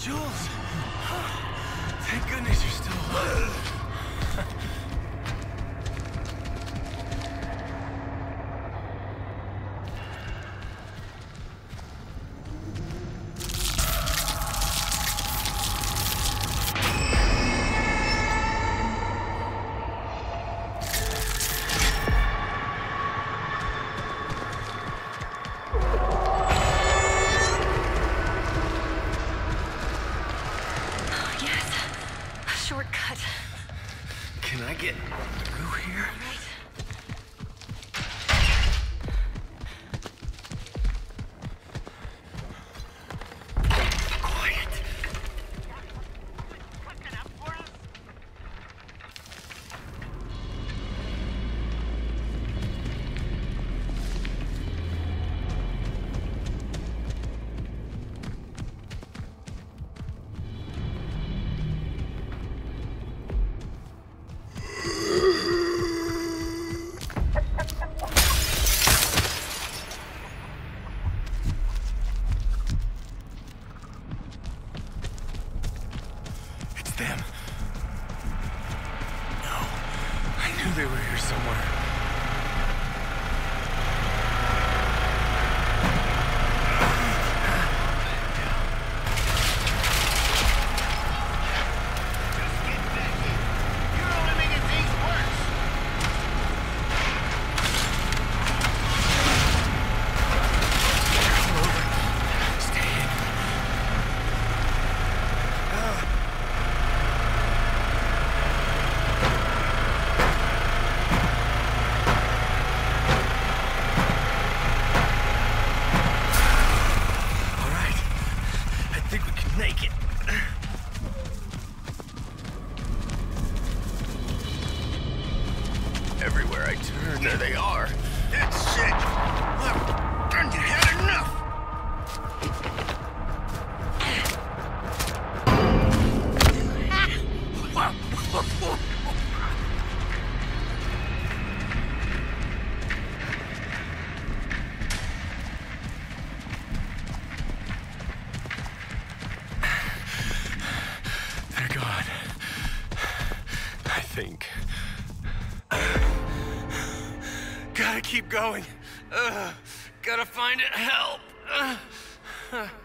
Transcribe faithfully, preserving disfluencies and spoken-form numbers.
Jules! Thank goodness you're still alive. Can I get through here? Right. Quiet. Them. No. I knew they were here somewhere. Just get back in. You're only making things worse. Come over. Stay in. Ah. I think we can make it. Everywhere I turn, there they are. That's it. I've done you had enough. They're gone. I think. Gotta keep going. Uh, gotta find it. Help. Uh, uh.